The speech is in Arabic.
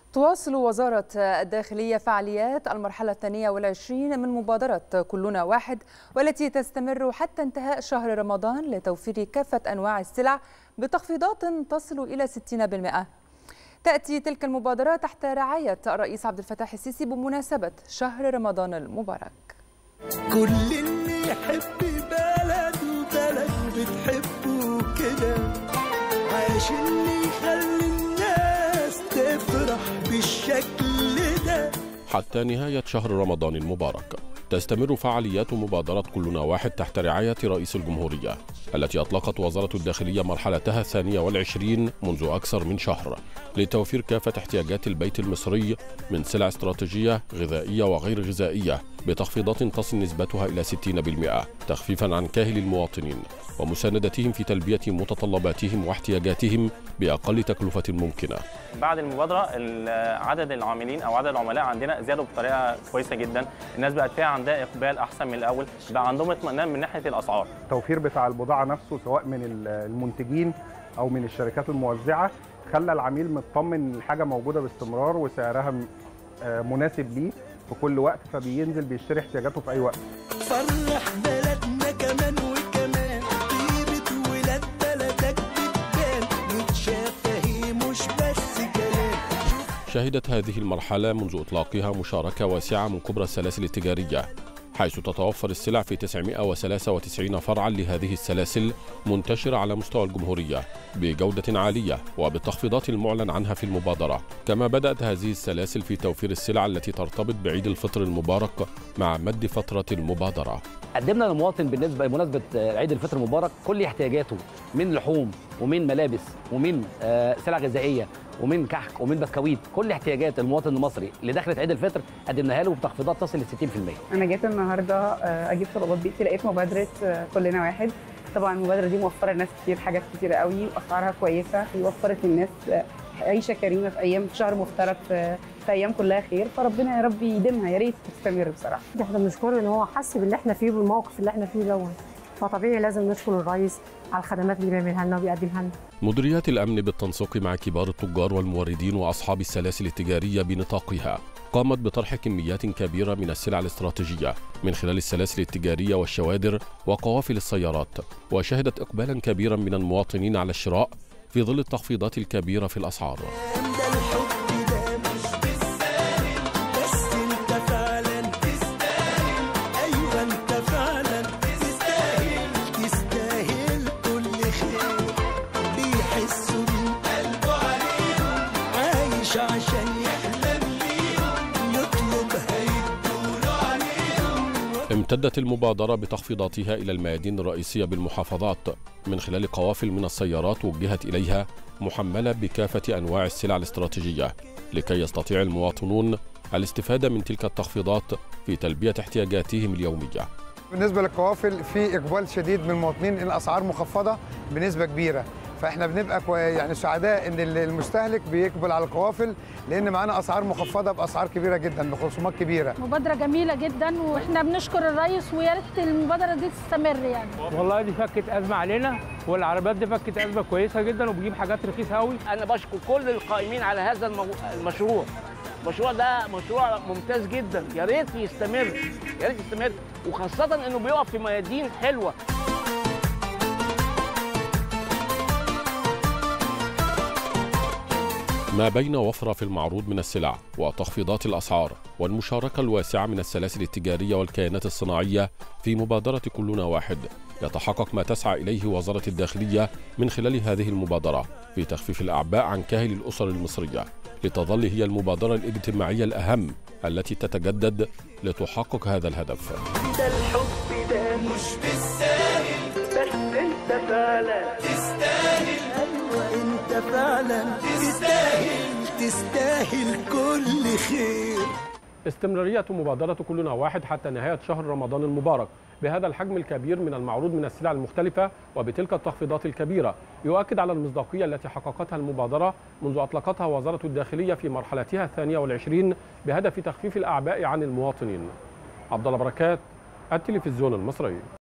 تواصل وزارة الداخلية فعاليات المرحلة الثانية والعشرين من مبادرة كلنا واحد، والتي تستمر حتى انتهاء شهر رمضان لتوفير كافة أنواع السلع بتخفيضات تصل إلى 60%. تأتي تلك المبادرة تحت رعاية الرئيس عبد الفتاح السيسي بمناسبة شهر رمضان المبارك. كل اللي يحب بلد وبلد بتحبه كده، عشان يخلي الناس تفرح بالشكل ده. حتى نهاية شهر رمضان المبارك تستمر فعاليات مبادرة كلنا واحد تحت رعاية رئيس الجمهورية، التي أطلقت وزارة الداخلية مرحلتها الثانية والعشرين منذ أكثر من شهر لتوفير كافة احتياجات البيت المصري من سلع استراتيجية غذائية وغير غذائية بتخفيضات تصل نسبتها إلى 60%، تخفيفا عن كاهل المواطنين ومساندتهم في تلبية متطلباتهم واحتياجاتهم بأقل تكلفة ممكنة. بعد المبادرة عدد العاملين أو عدد العملاء عندنا زادوا بطريقة كويسة جدا، الناس بقت فيها عندها إقبال أحسن من الأول، بقى عندهم اطمئنان من ناحية الأسعار. التوفير بتاع البضاعة نفسه سواء من المنتجين أو من الشركات الموزعة خلى العميل مطمن الحاجة موجودة باستمرار وسعرها مناسب ليه في كل وقت، فبينزل بيشتري احتياجاته في أي وقت. فرح بلدنا كمان وكمان، طيبة ولاد بلدك بتبان، متشافى مش بس كلام. شهدت هذه المرحلة منذ إطلاقها مشاركة واسعة من كبرى السلاسل التجارية، حيث تتوفر السلع في 993 فرعا لهذه السلاسل منتشرة على مستوى الجمهورية بجودة عالية وبالتخفيضات المعلن عنها في المبادرة. كما بدأت هذه السلاسل في توفير السلع التي ترتبط بعيد الفطر المبارك مع مد فترة المبادرة. قدمنا للمواطن بمناسبة عيد الفطر المبارك كل احتياجاته من لحوم ومن ملابس ومن سلع غذائية ومن كحك ومن بسكويت، كل احتياجات المواطن المصري اللي دخلت عيد الفطر قدمناها له بتخفيضات تصل ل 60%. انا جيت النهارده اجيب طلبات بيتي، لقيت مبادره كلنا واحد. طبعا المبادره دي موفره لناس كتير حاجات كتيره قوي واسعارها كويسه، ووفرت للناس عيشه كريمه في ايام شهر مفترض في ايام كلها خير، فربنا يا رب يديمها، يا ريت تستمر بصراحه. احنا بنشكره ان هو حس باللي احنا فيه بالموقف اللي احنا فيه دوت، فطبيعي لازم نشكر الرئيس على الخدمات اللي بيعملها لنا وبيقدمها لنا. مديريات الأمن بالتنسيق مع كبار التجار والموردين وأصحاب السلاسل التجارية بنطاقها قامت بطرح كميات كبيرة من السلع الاستراتيجية من خلال السلاسل التجارية والشوادر وقوافل السيارات، وشهدت إقبالا كبيرا من المواطنين على الشراء في ظل التخفيضات الكبيرة في الأسعار. امتدت المبادرة بتخفيضاتها إلى الميادين الرئيسية بالمحافظات من خلال قوافل من السيارات وجهت إليها محملة بكافة أنواع السلع الاستراتيجية لكي يستطيع المواطنون الاستفادة من تلك التخفيضات في تلبية احتياجاتهم اليومية. بالنسبة للقوافل في إقبال شديد من المواطنين، الأسعار مخفضة بنسبة كبيرة، فاحنا بنبقى يعني سعداء ان المستهلك بيقبل على القوافل لان معانا اسعار مخفضه باسعار كبيره جدا بخصومات كبيره. مبادره جميله جدا واحنا بنشكر الرئيس، ويا ريت المبادره دي تستمر يعني. والله دي فكت ازمه علينا، والعربيات دي فكت ازمه كويسه جدا وبجيب حاجات رخيصه قوي. انا بشكر كل القائمين على هذا المشروع. المشروع ده مشروع ممتاز جدا، يا ريت يستمر، يا ريت يستمر، وخاصه انه بيقف في ميادين حلوه. ما بين وفرة في المعروض من السلع وتخفيضات الأسعار والمشاركة الواسعة من السلاسل التجارية والكيانات الصناعية في مبادرة كلنا واحد، يتحقق ما تسعى إليه وزارة الداخلية من خلال هذه المبادرة في تخفيف الأعباء عن كاهل الأسر المصرية، لتظل هي المبادرة الاجتماعية الأهم التي تتجدد لتحقق هذا الهدف. ده الحب ده مش بالساهل، بس انت فعلا تستاهل. ايوه انت فعلا تستاهل كل خير. استمرارية مبادرة كلنا واحد حتى نهاية شهر رمضان المبارك بهذا الحجم الكبير من المعروض من السلع المختلفة وبتلك التخفيضات الكبيرة يؤكد على المصداقية التي حققتها المبادرة منذ أطلقتها وزارة الداخلية في مرحلتها الثانية والعشرين بهدف تخفيف الأعباء عن المواطنين. عبد الله بركات، التلفزيون المصري.